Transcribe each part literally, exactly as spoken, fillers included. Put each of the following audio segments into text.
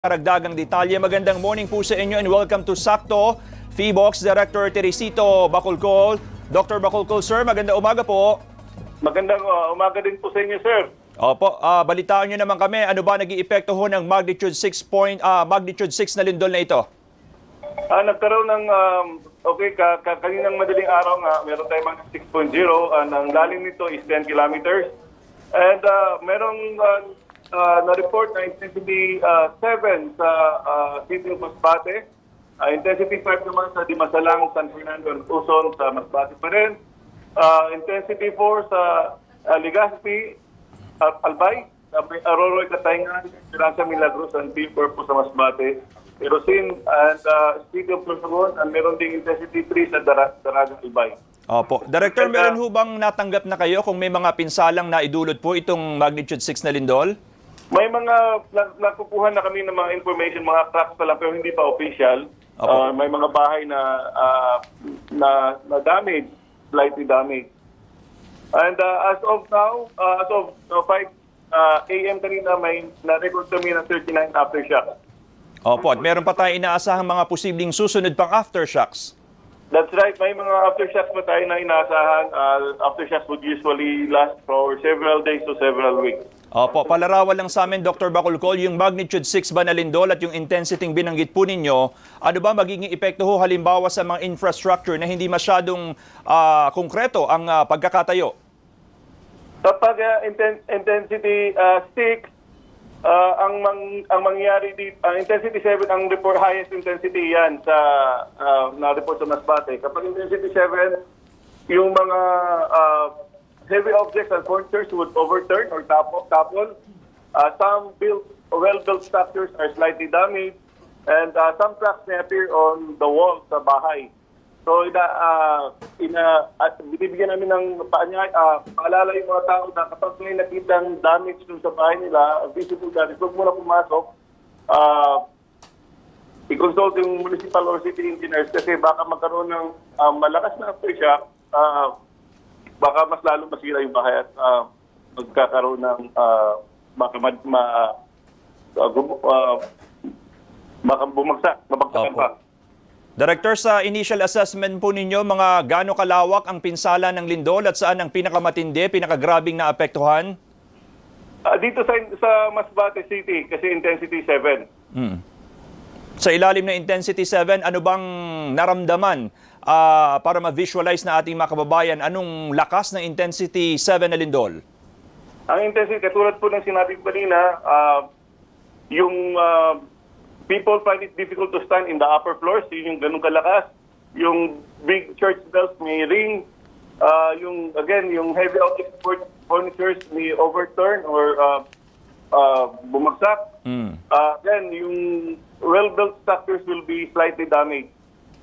Karagdagang detalye. Magandang morning po sa inyo and welcome to Sakto. Feebox Director Teresito Bacolcol. Doctor Bacolcol, sir, magandang umaga po. Magandang uh, umaga din po sa inyo, sir. Opo, uh, balitaan nyo naman kami. Ano ba naging epekto ho ng magnitude six, point, uh, magnitude six na lindol na ito? Uh, nagkaroon ng, um, okay, ka, ka, kaninang madaling araw nga, meron tayong mga six point zero. Uh, ang lalim nito is ten kilometers. And uh, merong uh, Uh, na-report na intensity uh, seven sa uh, City of Masbate. Uh, intensity five naman sa Dimasalang, San Fernando, and Quezon sa Masbate pa rin. Uh, intensity four sa uh, Legazpi, uh, Albay, uh, Aroroy, Katayngan, Esperanza, Milagros, and Pilpurpo sa Masbate. Erosin and uh, City of Sorsogon, and meron ding intensity three sa Dar Daragang Albay. Opo. Director, meron ho bang natanggap na kayo kung may mga pinsalang na idulot po itong magnitude six na lindol? May mga nakukuha na kami ng mga information, mga cracks pa lang pero hindi pa official. Uh, may mga bahay na uh, na, na damage, slightly damaged. And uh, as of now, uh, as of uh, five a m kanina, may na-record kami ng thirty-nine aftershocks. Opo, at meron pa tayong inaasahang mga posibleng susunod pang aftershocks. That's right. May mga aftershocks pa tayo na inaasahan. Uh, aftershocks would usually last for several days to several weeks. Opo, palarawan lang sa amin, Doctor Bacolcol, yung magnitude six ba na lindol at yung intensity binanggit po ninyo, ano ba magiging epekto ho halimbawa sa mga infrastructure na hindi masyadong uh, konkreto ang uh, pagkakatayo? Kapag uh, inten intensity uh, six, uh, ang, mang ang mangyayari dito, uh, intensity seven, ang report, highest intensity yan sa uh, na-report sa Masbate. Kapag intensity seven, yung mga uh, heavy objects and furnitures would overturn or topple. topple. Uh, some built, well-built structures are slightly damaged, and uh, some cracks may appear on the walls sa bahay. So, ina, uh, ina, at binibigyan namin ng paanya, uh, paalala yung mga tao na kapag may nakitang damage dun sa bahay nila, visible damage, huwag muna pumasok. Uh, i-consult yung municipal or city engineers kasi baka magkaroon ng uh, malakas na aftershock. Uh, baka mas lalo masira yung bahay at uh, magkakaroon ng uh, baka ma, ma, uh, uh, baka bumagsak, mabagsakan pa. Director, sa initial assessment po ninyo, mga gaano kalawak ang pinsala ng lindol at saan ang pinakamatindi, pinakagrabing na apektuhan? Uh, dito sa, sa Masbate City kasi intensity seven. Hmm. Sa ilalim ng intensity seven, ano bang naramdaman? Uh, para ma-visualize na ating mga kababayan, anong lakas ng intensity seven na lindol? Ang intensity, katulad po ng sinabi ko kanina, uh, yung uh, people find it difficult to stand in the upper floors, yun yung ganun kalakas. Yung big church bells may ring. Uh, yung, again, yung heavy object furnitures may overturn or uh, uh, bumagsak. Mm. Uh, again, yung well-built structures will be slightly damaged.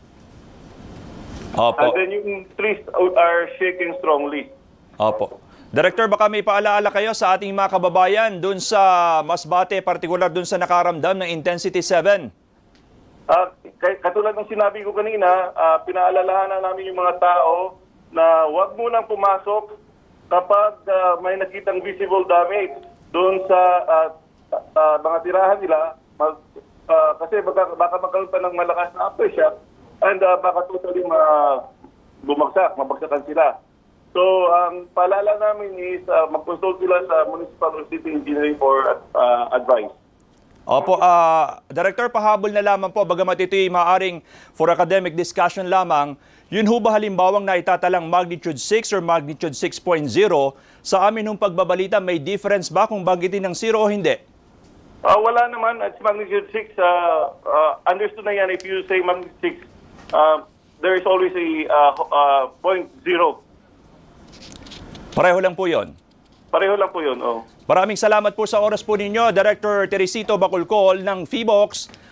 Opo. And then yung trees are shaking strongly. Opo. Director, baka may paalaala kayo sa ating mga kababayan dun sa Masbate, particular dun sa nakaramdam ng intensity seven? Uh, katulad ng sinabi ko kanina, uh, pinaalalahanan namin yung mga tao na huwag munang pumasok kapag uh, may nakitang visible damage dun sa uh, uh, mga tirahan nila. Mag, uh, kasi baka, baka magkaroon pa ng malakas na aftershock. And uh, baka totally ma bumagsak, mabagsakan sila. So, ang um, paalala namin is uh, mag-consult sila sa municipal or city engineering for uh, advice. Opo, uh, Director, pahabol na lamang po, bagamat ito'y maaaring for academic discussion lamang, yun ho ba halimbawang na itatalang magnitude six or magnitude six point zero, sa amin hong pagbabalita, may difference ba kung banggitin ng zero o hindi? Uh, wala naman, at magnitude six, uh, uh, understood na yan if you say magnitude six, Uh, there is always a uh, uh, point zero. Pareho lang po yun? Pareho lang po yun, oh. Maraming salamat po sa oras po ninyo, Director Teresito Bacolcol ng Feebox.